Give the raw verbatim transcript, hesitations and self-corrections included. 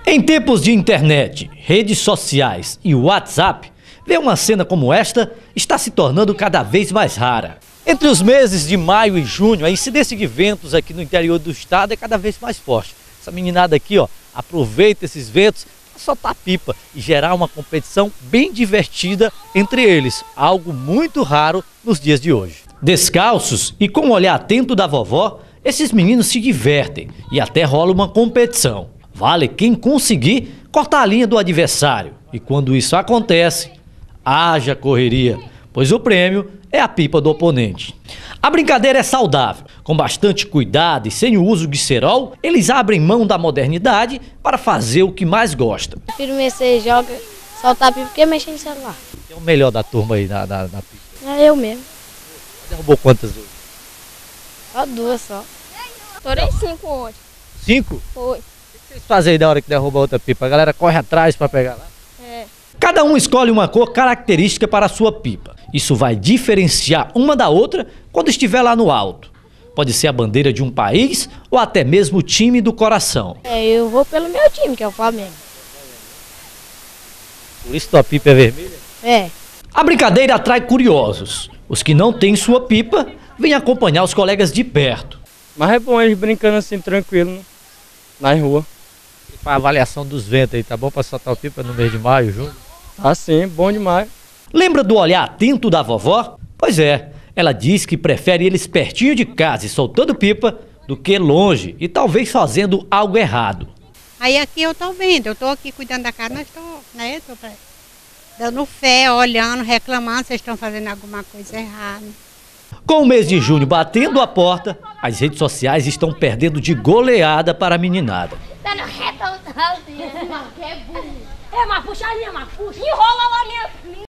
Em tempos de internet, redes sociais e WhatsApp, ver uma cena como esta está se tornando cada vez mais rara. Entre os meses de maio e junho, a incidência de ventos aqui no interior do estado é cada vez mais forte. Essa meninada aqui, ó, aproveita esses ventos para soltar pipa e gerar uma competição bem divertida entre eles, algo muito raro nos dias de hoje. Descalços e com o olhar atento da vovó, esses meninos se divertem e até rola uma competição. Vale quem conseguir cortar a linha do adversário. E quando isso acontece, haja correria, pois o prêmio é a pipa do oponente. A brincadeira é saudável. Com bastante cuidado e sem o uso de cerol, eles abrem mão da modernidade para fazer o que mais gostam. Prefiro você joga, soltar a pipa que mexer no celular. Quem é o melhor da turma aí na, na, na pipa? É eu mesmo. Derrubou quantas hoje? Só duas só. Estourei cinco hoje. Cinco? Foi. O que vocês fazem aí na hora que derruba outra pipa? A galera corre atrás para pegar lá? É. Cada um escolhe uma cor característica para a sua pipa. Isso vai diferenciar uma da outra quando estiver lá no alto. Pode ser a bandeira de um país ou até mesmo o time do coração. É, eu vou pelo meu time, que é o Flamengo. Por isso tua pipa é vermelha? É. A brincadeira atrai curiosos. Os que não têm sua pipa vêm acompanhar os colegas de perto. Mas é bom eles brincando assim, tranquilo, né? Na rua. E para a avaliação dos ventos aí, tá bom para soltar o pipa no mês de maio, junho? Ah, sim, bom demais. Lembra do olhar atento da vovó? Pois é, ela diz que prefere eles pertinho de casa e soltando pipa do que longe e talvez fazendo algo errado. Aí aqui eu tô vendo, eu tô aqui cuidando da casa, mas tô, né, tô dando fé, olhando, reclamando, vocês estão fazendo alguma coisa errada. Com o mês de junho batendo a porta, as redes sociais estão perdendo de goleada para a meninada. Tá no retão, é burro. É, mas puxa a linha, mas puxa. Enrola lá a linha.